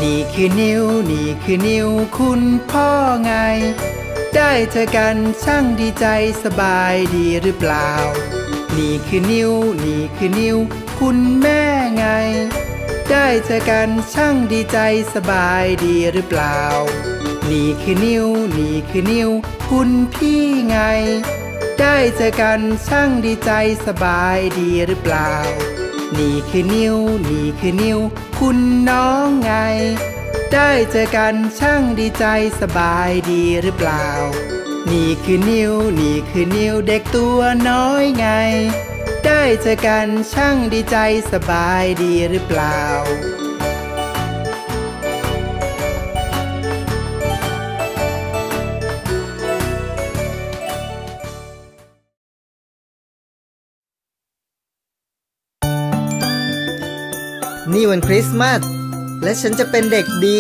นี่คือนิ้วคุณพ่อไงได้เจอกันช่างดีใจสบายดีหรือเปล่านี่คือนิ้วคุณแม่ไงได้เจอกันช่างดีใจสบายดีหรือเปล่านี่คือนิ้วคุณพี่ไงได้เจอกันช่างดีใจสบายดีหรือเปล่านี่คือนิ้วคุณน้องไงได้เจอกันช่างดีใจสบายดีหรือเปล่านี่คือนิ้วเด็กตัวน้อยไงได้เจอกันช่างดีใจสบายดีหรือเปล่านี่วันคริสต์มาสและฉันจะเป็นเด็กดี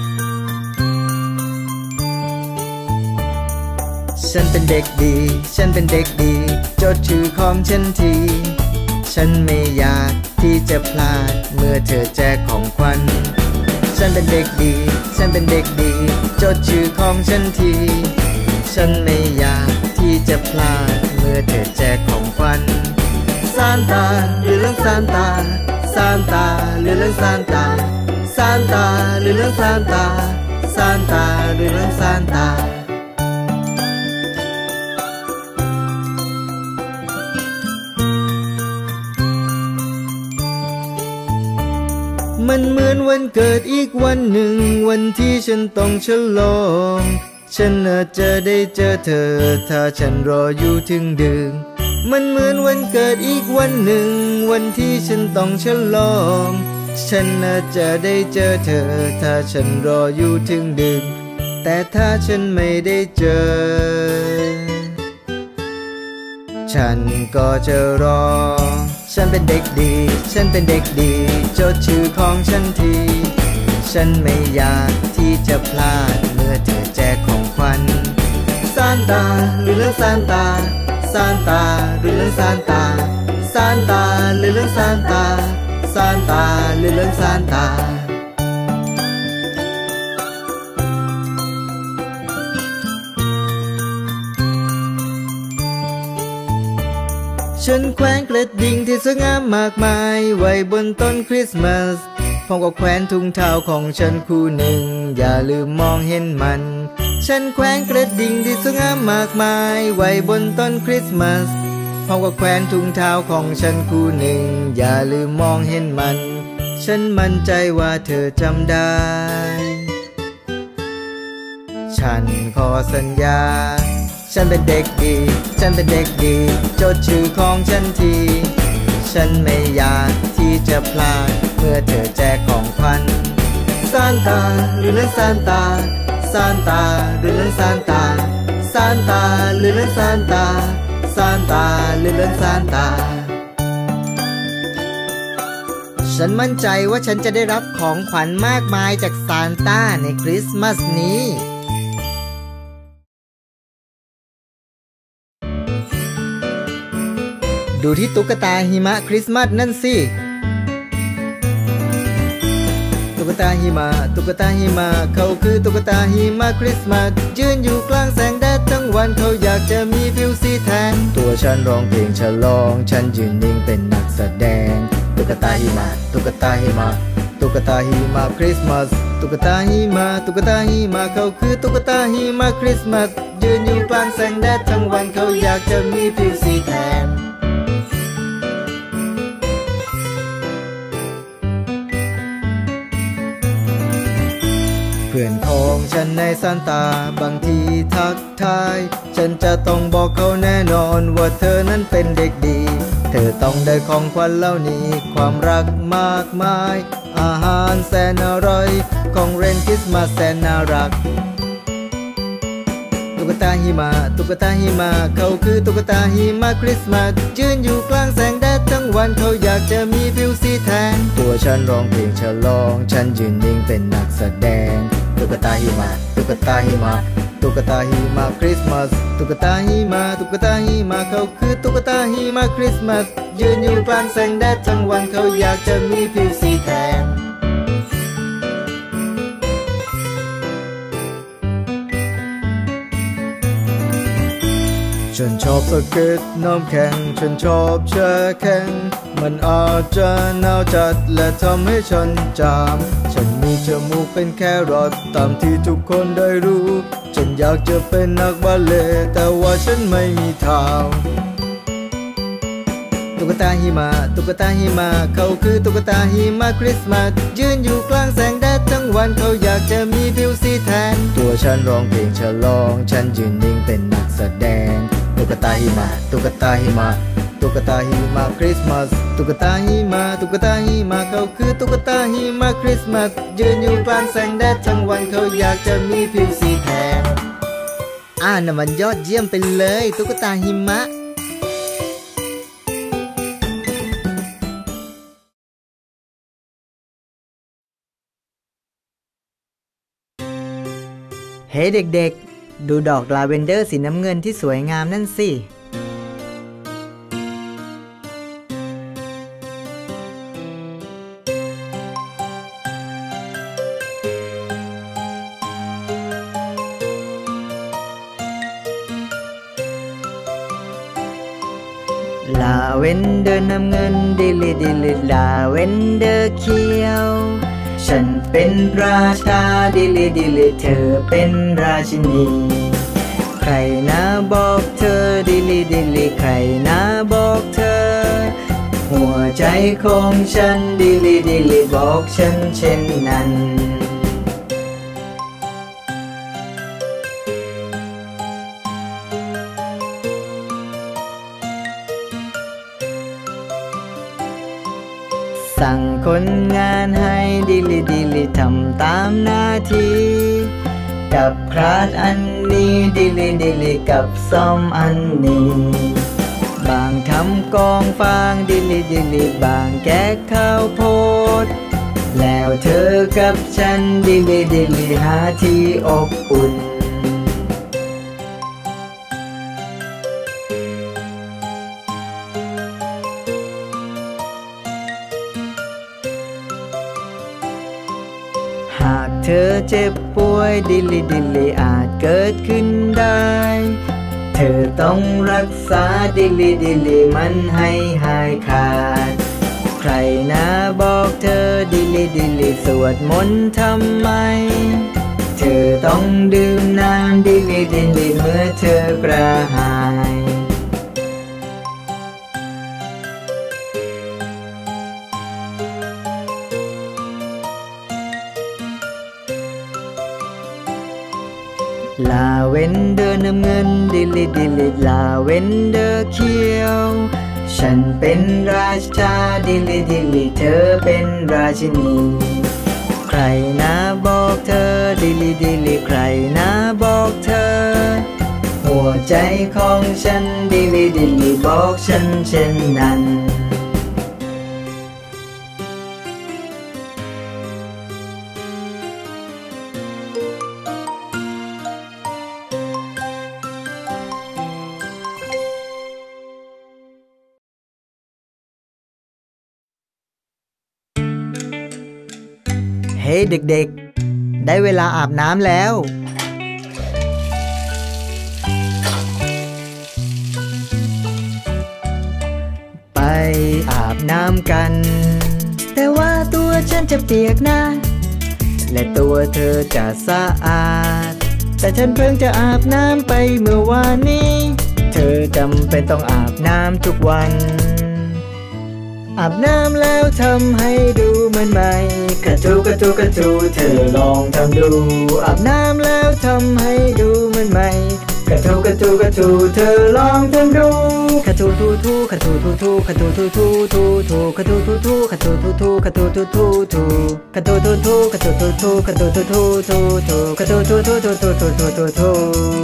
ฉันเป็นเด็กดีจดชื่อของฉันทีฉันไม่อยากที่จะพลาดเมื่อเธอแจกของขวัญฉันเป็นเด็กดีจดชื่อของฉันทีฉันไม่อยากที่จะพลาดเมื่อเธอแจกของขวัญซานตาหรือเรื่องซานตาซานตาหรือเรื่องซานตาซานตาหรือเรื่องซานตาซานตาหรือเรื่องซานตามันเหมือนวันเกิดอีกวันหนึ่งวันที่ฉันต้องฉลองฉันอาจจะได้เจอเธอถ้าฉันรออยู่ถึงดึกมันเหมือนวันเกิดอีกวันหนึ่งวันที่ฉันต้องฉลองฉันอาจจะได้เจอเธอถ้าฉันรออยู่ถึงดึกแต่ถ้าฉันไม่ได้เจอฉันก็จะรอฉันเป็นเด็กดีจดชื่อของฉันทีฉันไม่อยากที่จะพลาดเมื่อเธอแจกของขวัญซานตาหรือเรื่องซานตาซานตาหรือเรื่องซานตาซานตาหรือเรื่องซานตาซานตาหรือเรื่องซานตาฉันแขวนกระดิ่งที่สวยงามมากมายไว้บนต้นคริสต์มาสพร้อมกับแขวนถุงเท้าของฉันคู่หนึ่งอย่าลืมมองเห็นมันฉันแขวนกระดิ่งที่สวยงามมากมายไว้บนต้นคริสต์มาสพร้อมกับแขวนถุงเท้าของฉันคู่หนึ่งอย่าลืมมองเห็นมันฉันมั่นใจว่าเธอจำได้ฉันขอสัญญาฉันเป็นเด็กดีจดชื่อของฉันทีฉันไม่อยากที่จะพลาดเมื่อเธอแจกของขวัญซานตาหรือเรื่องซานตาซานตาหรือเรื่องซานตาซานตาหรือเรื่องซานตาซานตาหรือเรื่องซานตาฉันมั่นใจว่าฉันจะได้รับของขวัญมากมายจากซานต้าในคริสต์มาสนี้ดูที่ตุ๊กตาหิมะคริสต์มาสนั่นสิตุ๊กตาหิมะเขาคือตุ๊กตาหิมะคริสต์มาสยืนอยู่กลางแสงแดดทั้งวันเขาอยากจะมีผิวสีแทนตัวฉันร้องเพลงฉลองฉันยืนนิ่งเป็นนักแสดงตุ๊กตาหิมะคริสต์มาสตุ๊กตาหิมะเขาคือตุ๊กตาหิมะคริสต์มาสยืนอยู่กลางแสงแดดทั้งวันเขาอยากจะมีผิวสีแทนเพื่อนของฉันในซานตาบางทีทักทายฉันจะต้องบอกเขาแน่นอนว่าเธอนั้นเป็นเด็กดีเธอต้องได้ของขวัญเหล่านี้ความรักมากมายอาหารแสนอร่อยของเล่นคริสต์มาสแสนน่ารักตุ๊กตาหิมะเขาคือตุ๊กตาหิมะคริสต์มาสยืนอยู่กลางแสงแดดทั้งวันเขาอยากจะมีผิวสีแทนตัวฉันร้องเพลงฉลองฉันยืนนิ่งเป็นนักแสดงตุ๊กตาหิมะคริสต์มาสตุ๊กตาหิมะเขาคือตุ๊กตาหิมะคริสต์มาสยืนอยู่กลางแสงแดดทั้งวันเขาอยากจะมีผิวสีแทนฉันชอบสเก็ตน้ำแข็งฉันชอบแช่แข็งมันอาจจะหนาวจัดและทำให้ฉันจามฉันมีจมูกเป็นแครอทตามที่ทุกคนได้รู้ฉันอยากจะเป็นนักบัลเล่ต์แต่ว่าฉันไม่มีเท้าตุ๊กตาหิมะตุ๊กตาหิมะเขาคือตุ๊กตาหิมะคริสต์มาสยืนอยู่กลางแสงแดดทั้งวันเขาอยากจะมีผิวสีแทนตัวฉันร้องเพลงฉลองฉันยืนนิ่งเป็นนักแสดงตุ๊กตาหิมะตุ๊กตาหิมะตุ๊กตาหิมะคริสต์มาสตุ๊กตาหิมะตุ๊กตาหิมะเขาคือตุ๊กตาหิมะคริสต์มาสยืนอยู่กลางแสงแดดทั้งวันเขาอยากจะมีผิวสีแทนน่ะมันยอดเยี่ยมไปเลยตุ๊กตาหิมะเฮ้เด็กๆดูดอกลาเวนเดอร์สีน้ำเงินที่สวยงามนั่นสิลาเวนเดอร์น้ำเงินดิลิดิลิลาเวนเดอร์เขียวฉันเป็นราชาดิลิดิลิเธอเป็นราชินีใครนะบอกเธอดิลิดิลิใครนะบอกเธอหัวใจของฉันดิลิดิลิบอกฉันเช่นนั้นสั่งคนงานให้ดิลิดิลิทำตามหน้าที่กับคราดอันนี้ดิลิดิลิกับซ่อมอันนี้บางทำกองฟางดิลิดิลิบางแกะข้าวโพดแล้วเธอกับฉันดิลิดิลิหาที่อบอุ่นหากเธอเจ็บป่วยดิลิดิลิอาจเกิดขึ้นได้เธอต้องรักษาดิลิดิลิมันให้หายขาดใครนะบอกเธอดิลิดิลิสวดมนต์ทำไมเธอต้องดื่มน้ำดิลิดิลิเมื่อเธอกระหายลาเวนเดอร์น้ำเงินดิลิดิลิลาเวนเดอร์เขียวฉันเป็นราชาดิลิดิลิเธอเป็นราชินีใครนะบอกเธอดิลิดิลิใครนะบอกเธอหัวใจของฉันดิลิดิลิบอกฉันเช่นนั้นเฮ้เด็กๆได้เวลาอาบน้ำแล้วไปอาบน้ำกันแต่ว่าตัวฉันจะเปียกนะและตัวเธอจะสะอาดแต่ฉันเพิ่งจะอาบน้ำไปเมื่อวานนี้เธอจำเป็นต้องอาบน้ำทุกวันอาบน้ำแล้วทำให้ดูเหมือนใหม่กระทูกระทูกระทูเธอลองทำดูอาบน้ำแล้วทำให้ดูเหมือนใหม่กระทูกระทูกระทูเธอลองทำดูกระทูทูทูกระทูทูทูกระทูทูทูทูทูกระทูทูทูกระทูทูทูกระทูทูทูทูกระทูทูทูกระทูทูทูกระทูทูทูทูทูกระทูทูทูทูทูทูทูทู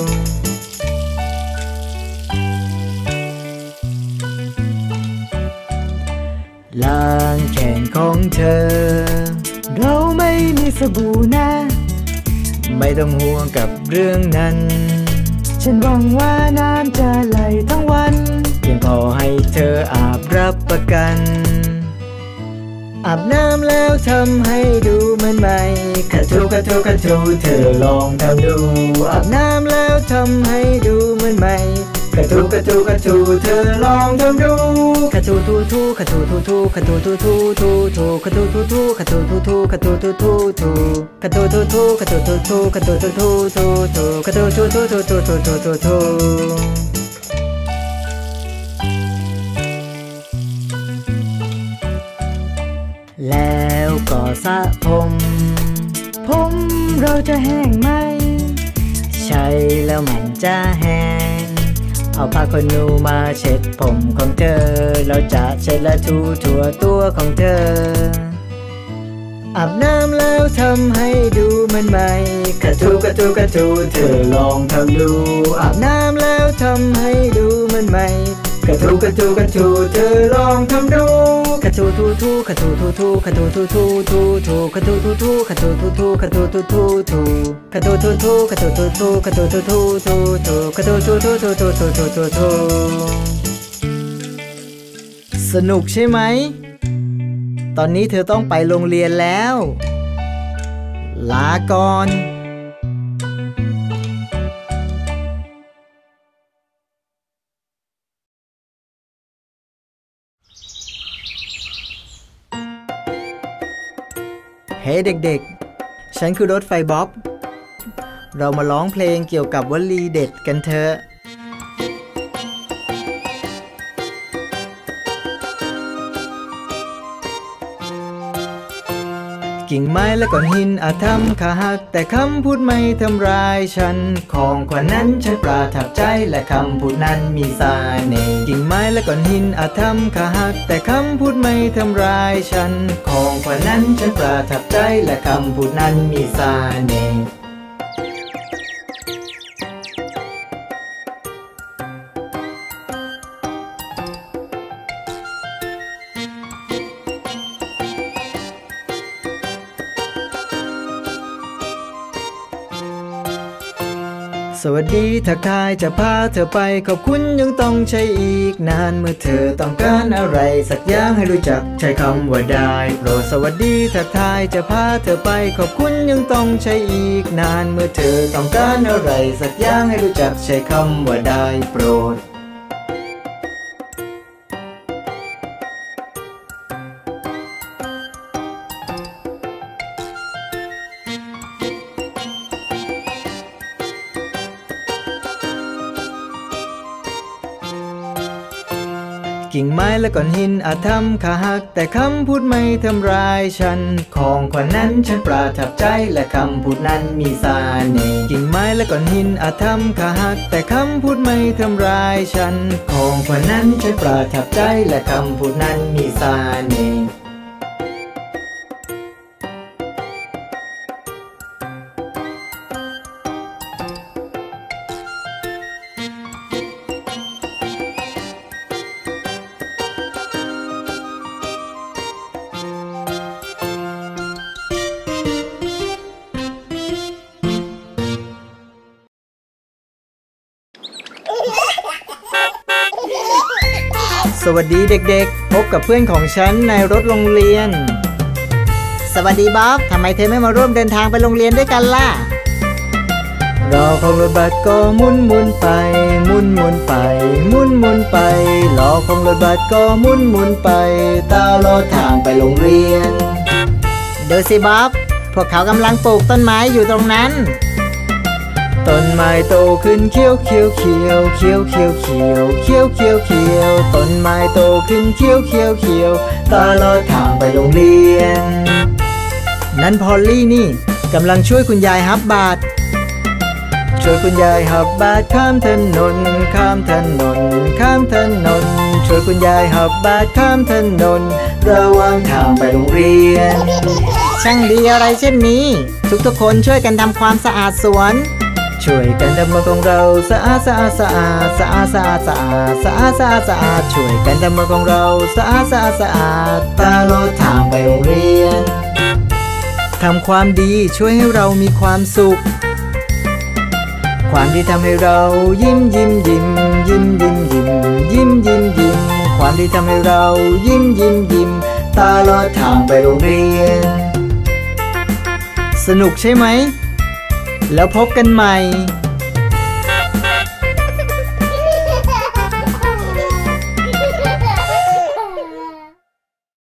ล้างแขนของเธอเราไม่มีสบู่นะไม่ต้องห่วงกับเรื่องนั้นฉันหวังว่าน้ำจะไหลทั้งวันเพียงพอให้เธออาบรับประกันอาบน้ำแล้วทำให้ดูเหมือนใหม่กระทูกระทูกระทูเธอลองทำดูอาบน้ำแล้วทำให้ดูเหมือนใหม่กกระทูกระทูกระทูเธอลองทำดูกระทูทูทูกระทูทูทูกระทูทูทูทูทูกระทูทูทูกระทูทูทูกระทูทูทูทูกระทูทูทูกระทูทูทูกระทูทูทูทูทูกระทูทูทูทูทูทูทูทูแล้วก็สระผมเราจะแห้งไหมใช่แล้วมันจะแห้งเอาผ้าขนหนูมาเช็ดผมของเธอเราจะเช็ดและถูทั่วตัวของเธออาบน้ำแล้วทำให้ดูมันใหม่กระทูกระทูกระทูเธอลองทำดูอาบน้ำแล้วทำให้ดูมันใหม่กระทูกระทูกระทูเธอลองทำดูกระทูทูทูกระทูทูทูกระทูทูทูทูทูกระทูทูทูกระทูทูทูกระทูทูทูทูกระทูทูทูกระทูทูทูกระทูทูทูทูทูกระทูทูทูทูทูทูทูทูสนุกใช่ไหมตอนนี้เธอต้องไปโรงเรียนแล้วลาก่อนเฮ้ เด็กๆฉันคือรถไฟบ๊อบเรามาร้องเพลงเกี่ยวกับวลีเด็ดกันเถอะกิ่งไม้และก้อนหินอาจทำขาหักแต่คำพูดไม่ทำร้ายฉันของขวัญนั้นฉันประทับใจและคำพูดนั้นมีเสน่ห์กิ่งไม้และก้อนหินอาจทำขาหักแต่คำพูดไม่ทำร้ายฉันของขวัญนั้นฉันประทับใจและคำพูดนั้นมีเสน่ห์สวัสดีทักทายจะพาเธอไปขอบคุณยังต้องใช้อีกนานเมื่อเธอต้องการอะไรสักอย่างให้รู้จักใช้คำว่าได้โปรดสวัสดีทักทายจะพาเธอไปขอบคุณยังต้องใช้อีกนานเมื่อเธอต้องการอะไรสักอย่างให้รู้จักใช้คำว่าได้โปรดกิ่งไม้และก้อนหินอาจทำขาหักแต่คำพูดไม่ทำร้ายฉันของขวัญนั้นฉันประทับใจและคำพูดนั้นมีเสน่ห์กิ่งไม้และก้อนหินอาจทำขาหักแต่คำพูดไม่ทำร้ายฉันของขวัญนั้นฉันประทับใจและคำพูดนั้นมีเสน่ห์สวัสดีเด็กๆพบกับเพื่อนของฉันในรถโรงเรียนสวัสดีบ๊อบทำไมเธอไม่มาร่วมเดินทางไปโรงเรียนด้วยกันล่ะรอของรถบัสก็หมุนไปหมุนไปหมุนไปรอของรถบัสก็หมุนไปตลอดทางไปโรงเรียนดูสิบ๊อบพวกเขากำลังปลูกต้นไม้อยู่ตรงนั้นต้นไม้โตขึ้นเขียวเขียวเขียวเขียวเขียวเขียวเขียวเขียวเขียวต้นไม้โตขึ้นเขียวเขียวเขียวตลอดทางไปโรงเรียนนั้นพอลลี่นี่กำลังช่วยคุณยายฮับบาตรช่วยคุณยายฮับบาตรข้ามถนนข้ามถนนข้ามถนนช่วยคุณยายฮับบาตรข้ามถนนระหว่างทางไปโรงเรียนช่างดีอะไรเช่นนี้ทุกคนช่วยกันทำความสะอาดสวนช่วยกันทำเมืองของเราสะอาดสะอาดสะอาดสะอาดสะอาดสะอาดสะอาดสะอาดสะอาดช่วยกันทำเมืองของเราสะอาดสะอาดสะอาดตลอดทางไปโรงเรียนทำความดีช่วยให้เรามีความสุขความดีทำให้เรายิ้มยิ้มยิ้มยิ้มยิ้มยิ้มยิ้มยิ้มยิ้มความดีทำให้เรายิ้มยิ้มยิ้มตลอดทางไปโรงเรียนสนุกใช่ไหมแล้วพบกันใหม่